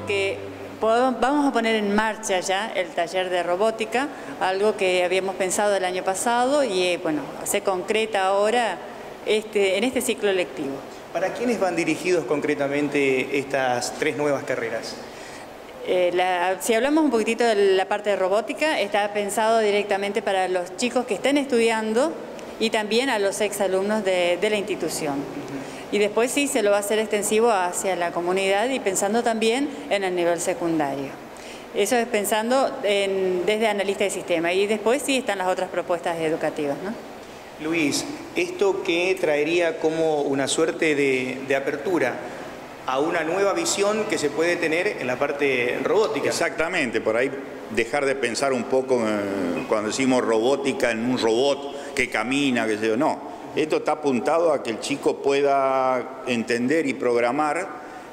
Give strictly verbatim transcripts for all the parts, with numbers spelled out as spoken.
porque vamos a poner en marcha ya el taller de robótica, algo que habíamos pensado el año pasado y bueno, se concreta ahora este, en este ciclo lectivo. ¿Para quiénes van dirigidos concretamente estas tres nuevas carreras? Eh, la, si hablamos un poquitito de la parte de robótica, está pensado directamente para los chicos que estén estudiando y también a los exalumnos de, de la institución. Y después sí se lo va a hacer extensivo hacia la comunidad y pensando también en el nivel secundario. Eso es pensando en, desde analista de sistema. Y después sí están las otras propuestas educativas, ¿no? Luis, ¿esto qué traería como una suerte de, de apertura a una nueva visión que se puede tener en la parte robótica? Exactamente, por ahí dejar de pensar un poco eh, cuando decimos robótica en un robot que camina, que sé yo, no. Esto está apuntado a que el chico pueda entender y programar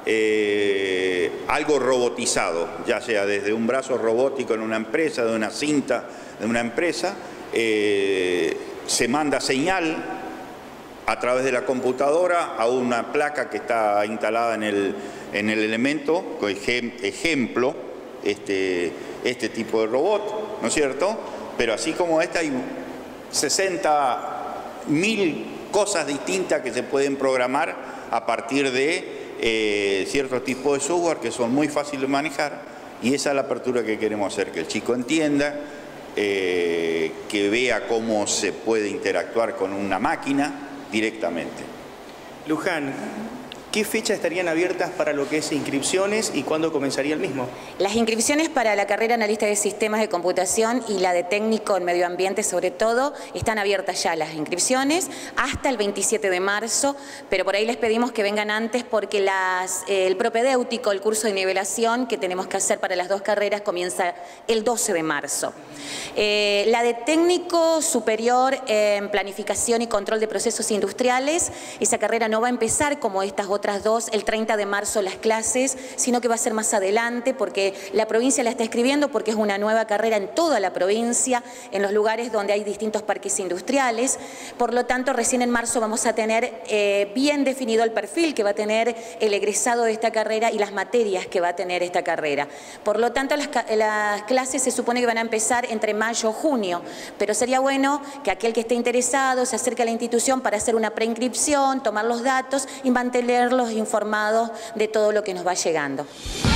eh, algo robotizado, ya sea desde un brazo robótico en una empresa, de una cinta de una empresa, eh, se manda señal a través de la computadora a una placa que está instalada en el, en el elemento, ejemplo, este, este tipo de robot, ¿no es cierto? Pero así como esta hay sesenta mil cosas distintas que se pueden programar a partir de eh, cierto tipo de software que son muy fáciles de manejar, y esa es la apertura que queremos hacer, que el chico entienda, eh, que vea cómo se puede interactuar con una máquina directamente. Luján, ¿qué fecha estarían abiertas para lo que es inscripciones y cuándo comenzaría el mismo? Las inscripciones para la carrera analista de sistemas de computación y la de técnico en medio ambiente sobre todo están abiertas ya las inscripciones hasta el veintisiete de marzo, pero por ahí les pedimos que vengan antes porque las, eh, el propedéutico, el curso de nivelación que tenemos que hacer para las dos carreras comienza el doce de marzo. Eh, la de técnico superior en planificación y control de procesos industriales, esa carrera no va a empezar como estas otras otras dos, el treinta de marzo las clases, sino que va a ser más adelante porque la provincia la está escribiendo porque es una nueva carrera en toda la provincia, en los lugares donde hay distintos parques industriales. Por lo tanto, recién en marzo vamos a tener eh, bien definido el perfil que va a tener el egresado de esta carrera y las materias que va a tener esta carrera. Por lo tanto, las, las clases se supone que van a empezar entre mayo y junio, pero sería bueno que aquel que esté interesado se acerque a la institución para hacer una preinscripción, tomar los datos y mantener los informados de todo lo que nos va llegando.